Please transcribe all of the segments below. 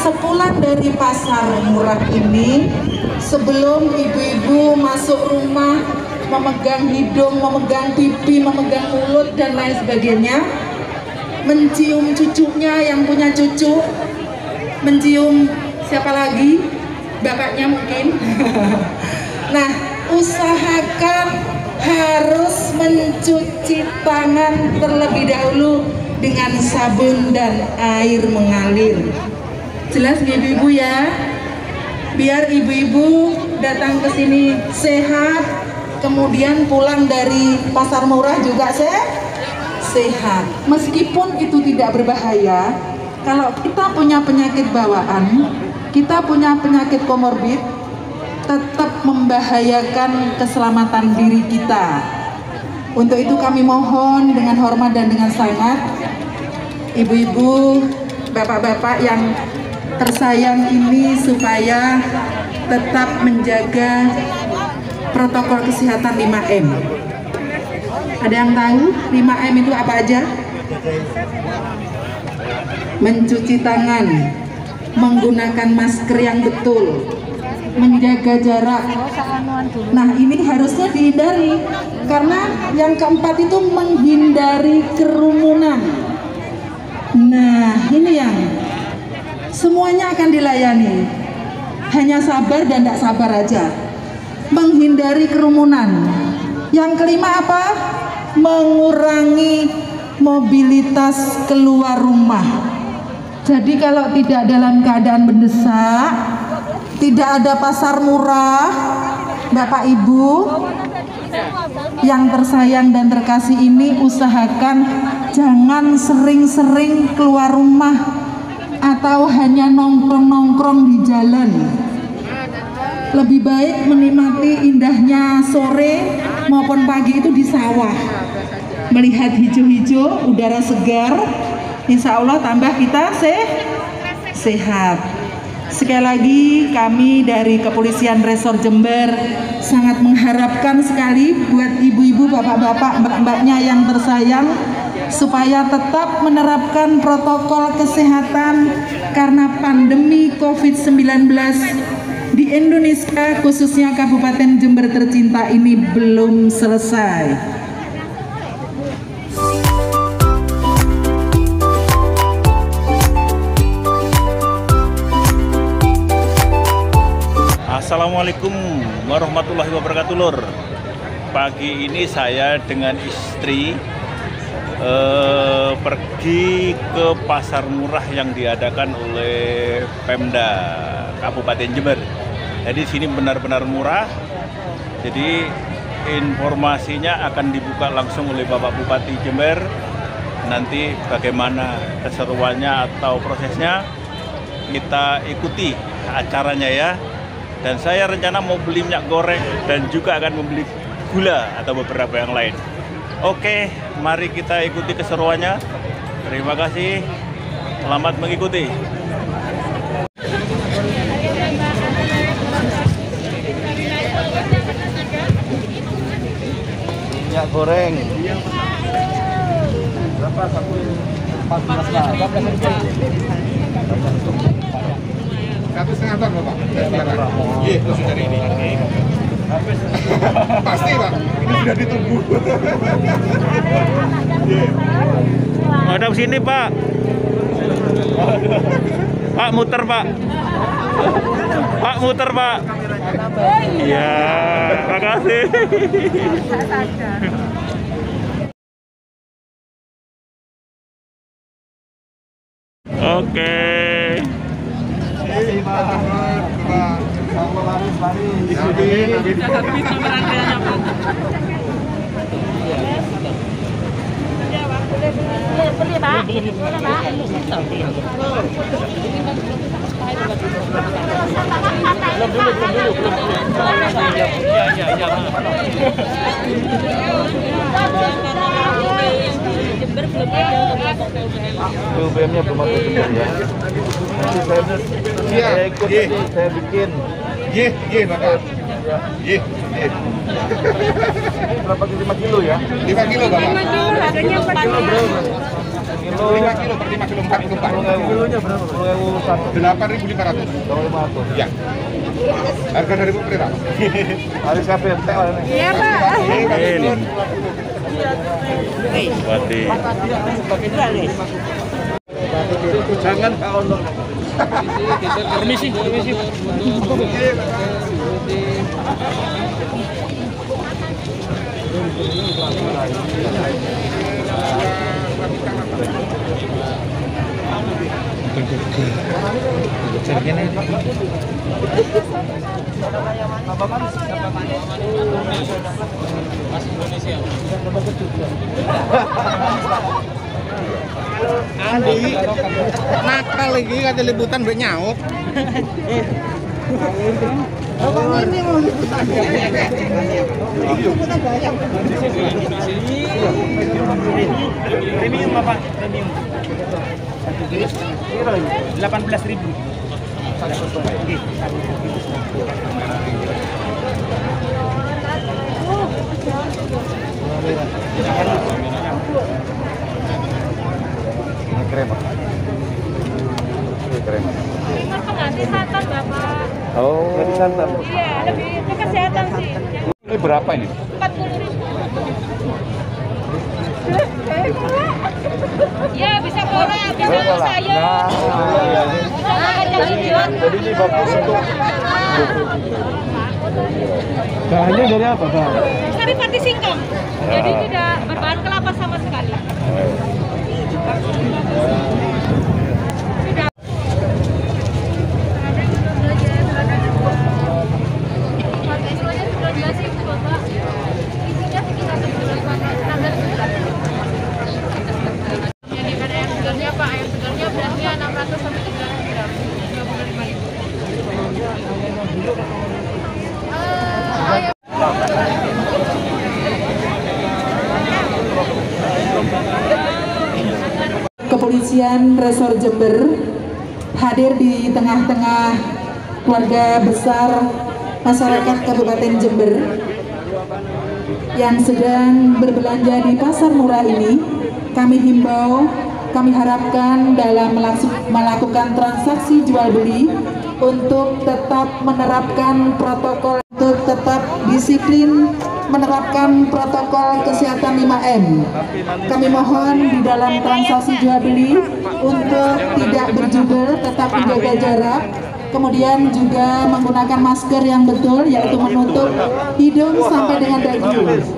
sepulang dari pasar murah ini, sebelum ibu-ibu masuk rumah memegang hidung, memegang pipi, memegang mulut dan lain sebagainya, mencium cucunya yang punya cucu, mencium siapa lagi? Bapaknya mungkin. Nah, usahakan harus mencuci tangan terlebih dahulu dengan sabun dan air mengalir. Jelas ibu-ibu ya? Biar ibu-ibu datang ke sini sehat, kemudian pulang dari pasar murah juga sehat. Meskipun itu tidak berbahaya, kalau kita punya penyakit bawaan, kita punya penyakit komorbid, tetap membahayakan keselamatan diri kita. Untuk itu kami mohon dengan hormat dan dengan sangat, ibu-ibu, bapak-bapak yang tersayang ini supaya tetap menjaga protokol kesehatan 5M. Ada yang tahu 5M itu apa aja? Mencuci tangan, menggunakan masker yang betul, menjaga jarak. Nah, ini harusnya dihindari, karena yang keempat itu menghindari kerumunan. Nah, ini yang semuanya akan dilayani, hanya sabar dan tidak sabar aja. Menghindari kerumunan. Yang kelima apa? Mengurangi mobilitas keluar rumah. Jadi kalau tidak dalam keadaan mendesak, tidak ada pasar murah, Bapak Ibu yang tersayang dan terkasih ini, usahakan jangan sering-sering keluar rumah atau hanya nongkrong-nongkrong di jalan. Lebih baik menikmati indahnya sore maupun pagi itu di sawah, melihat hijau-hijau, udara segar, insya Allah tambah kita sehat. Sekali lagi kami dari Kepolisian Resor Jember sangat mengharapkan sekali buat ibu-ibu, bapak-bapak, mbak-mbaknya yang tersayang supaya tetap menerapkan protokol kesehatan, karena pandemi COVID-19 di Indonesia khususnya Kabupaten Jember tercinta ini belum selesai. Assalamualaikum warahmatullahi wabarakatuh, Lur. Pagi ini saya dengan istri pergi ke pasar murah yang diadakan oleh Pemda Kabupaten Jember. Jadi sini benar-benar murah. Jadi informasinya akan dibuka langsung oleh Bapak Bupati Jember. Nanti bagaimana keseruannya atau prosesnya kita ikuti acaranya ya. Dan saya rencana mau beli minyak goreng dan juga akan membeli gula atau beberapa yang lain. Oke, mari kita ikuti keseruannya. Terima kasih, selamat mengikuti. Minyak goreng berapa? 1,5 ton Bapak. Iya, langsung cari ini. Pasti Pak, ini sudah ditunggu. Ada sini Pak. Pak muter Pak. Pak muter Pak. Iya, terima kasih. Oke. Beli Pak, boleh Pak. BBM-nya belum ada juga ya. Nanti saya ikut, saya bikin. Iya Bapak. Iya. Berapa kilo? 5 kilo ya? 5 kilo Bapak. 5 kilo harganya 4 kilo. kilo 5 kilo per 5 kilo 4 kilo 4. kilonya berapa? 8.500. Iya. Harga dari berapa? Hari siapa yang teh ini? Iya, Pak. Bupati. Jangan kau Permisi. Andi, nakal lagi kata liputan mbak nyauk. Ini mau liputan. Premium Bapak, premium. 18.000. Ini keren Pak. Ini keren. Nanti santan Bapak. Oh, berarti santan. Iya, lebih ke kesehatan sih. Ini berapa ini? 40.000. Ya bisa kola, bisa sayur. Jadi ini bagus untuk bahannya dari apa, Bang? Sari pati singkong. Jadi tidak berbahan kelapa sama sekali. Kepolisian Resor Jember hadir di tengah-tengah keluarga besar masyarakat Kabupaten Jember yang sedang berbelanja di pasar murah ini. Kami himbau, kami harapkan dalam melakukan transaksi jual beli untuk tetap menerapkan protokol, untuk tetap disiplin menerapkan protokol kesehatan 5M. Kami mohon di dalam transaksi jual beli untuk tidak berjubel, tetap menjaga jarak, kemudian juga menggunakan masker yang betul, yaitu menutup hidung sampai dengan dagu.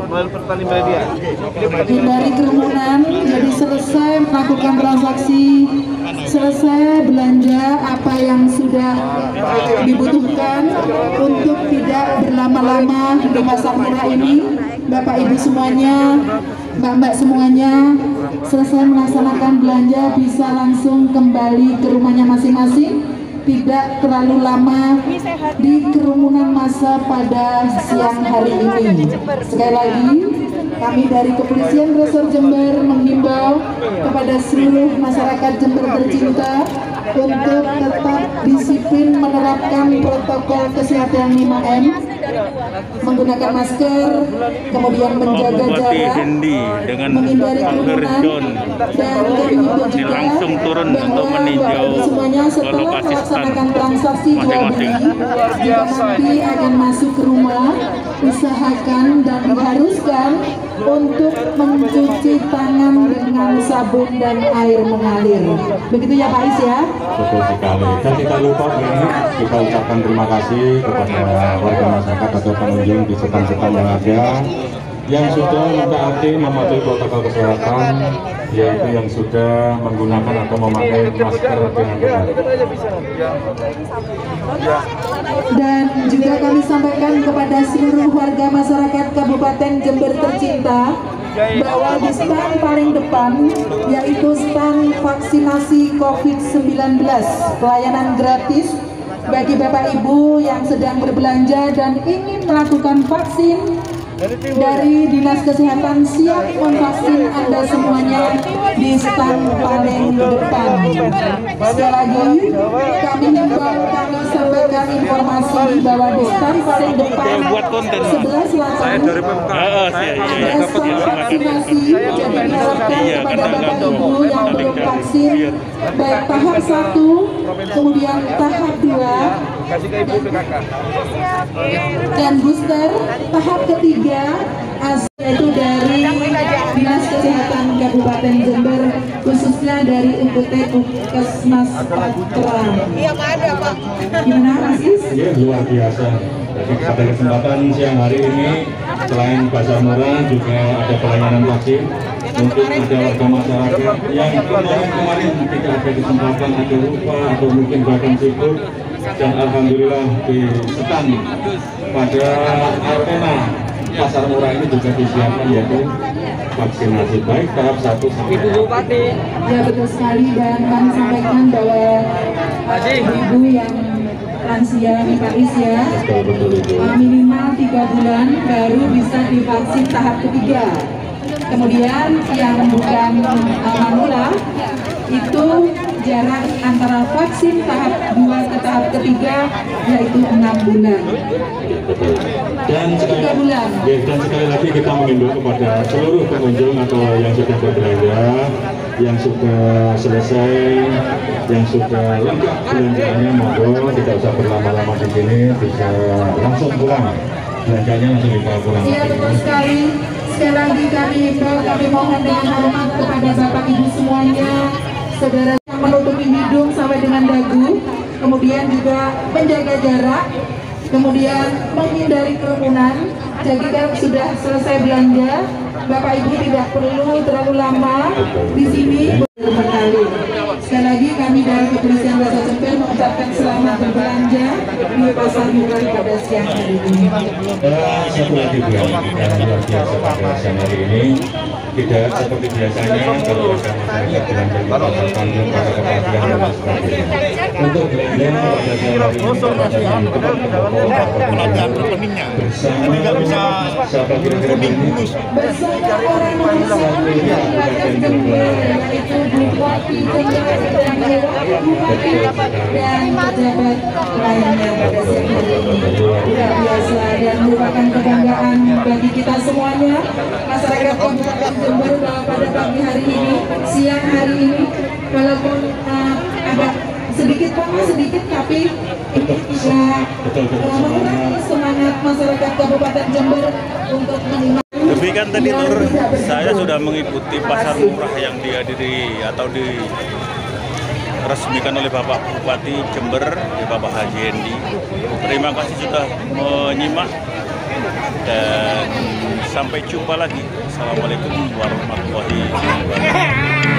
Hindari kerumunan, jadi selesai melakukan transaksi, selesai belanja apa yang sudah dibutuhkan untuk tidak berlama-lama di pasar murah ini. Bapak Ibu semuanya, Mbak-mbak semuanya, selesai melaksanakan belanja bisa langsung kembali ke rumahnya masing-masing, tidak terlalu lama di kerumunan massa pada siang hari ini. Sekali lagi, kami dari Kepolisian Resor Jember menghimbau kepada seluruh masyarakat Jember tercinta untuk tetap disiplin menerapkan protokol kesehatan 5M, menggunakan masker, kemudian menjaga jarak, menghindari kerumunan, dan kami himbau juga langsung turun untuk meninjau semuanya setelah lokasi melaksanakan transaksi jual beli, jika nanti akan masuk ke rumah, usahakan dan diharuskan untuk mencuci tangan dengan sabun dan air mengalir. Begitu ya Pak Is ya? Betul sekali. Dan kita lupa ini kita ucapkan terima kasih kepada warga masyarakat atau pengunjung di stand-stand yang ada yang sudah mentaati mematuhi protokol kesehatan, yaitu yang sudah menggunakan atau memakai masker dengan benar. Dan juga kami sampaikan kepada seluruh warga masyarakat Kabupaten Jember tercinta bahwa di stand paling depan yaitu stand vaksinasi COVID-19, pelayanan gratis bagi Bapak Ibu yang sedang berbelanja dan ingin melakukan vaksin. Dari Dinas Kesehatan siap memvaksin Anda semuanya di stand paling depan. Sekali lagi kami himbau mau kami sampaikan informasi bahwa di stand paling depan sebelah selatan ada stand vaksinasi. Jadi diharapkan kepada Bapak Ibu yang belum vaksin baik tahap 1, kemudian tahap 2 dan booster tahap ketiga, yaitu dari Dinas Kesehatan Kabupaten Jember, khususnya dari UPT Puskesmas Patra. Iya, ada Pak. Gimana Mas Is? Ya, luar biasa. Jadi pada kesempatan siang hari ini, selain pasar murah juga ada pelayanan vaksin. Mungkin ada warga masyarakat yang kemarin tidak ada kesempatan, ada lupa atau mungkin bahkan sibuk. Dan alhamdulillah di stand pada arena pasar murah ini juga disiapkan, yaitu vaksinasi baik tahap 1 sampai Bupati. Ya, betul sekali, dan kami sampaikan bahwa ibu yang lansia Iparis ya, minimal 3 bulan baru bisa divaksin tahap ketiga. Kemudian yang bukan manula itu jarak antara vaksin tahap 2 ke tahap ketiga yaitu 6 bulan. Dan sekali lagi kita mengimbau kepada seluruh pengunjung atau yang sudah berbelanja, yang sudah selesai, yang sudah lengkap belanjanya, monggo tidak usah berlama-lama di sini, bisa langsung pulang. Belanjanya langsung dibawa pulang. Iya, betul sekali. Sekali lagi kami mohon dengan hormat kepada Bapak Ibu semuanya, saudara yang menutupi hidung sampai dengan dagu, kemudian juga menjaga jarak, kemudian menghindari kerumunan. Jadi kalau sudah selesai belanja, Bapak Ibu tidak perlu terlalu lama di sini. Sekali lagi kami dari Kepolisian Desa Jember mengucapkan selamat berbelanja di pasar murah pada siang hari ini. Satu lagi Bu, yang luar biasa pada siang hari ini, tidak seperti biasanya kalau ada masyarakat belanja di pasar Tanjung, pasar Kepatihan dan sebagainya. Untuk belanja pada siang hari ini bersama sahabat kira-kira ini bersama orang nomor 1 Kabupaten Jember, yaitu Bupati Jember dan Bupati dan pejabat lainnya pada siang hari ini. Luar biasa dan merupakan kebanggaan bagi kita semuanya, masyarakat Kabupaten Jember, bahwa pada pagi hari ini, siang hari ini, walaupun ada sedikit tapi ini tidak mengurangi semangat masyarakat Kabupaten Jember untuk menerima. Demikian tadi Nur, saya sudah mengikuti pasar murah yang dihadiri atau diresmikan oleh Bapak Bupati Jember, Bapak Haji Hendi. Terima kasih sudah menyimak dan sampai jumpa lagi. Assalamualaikum warahmatullahi wabarakatuh.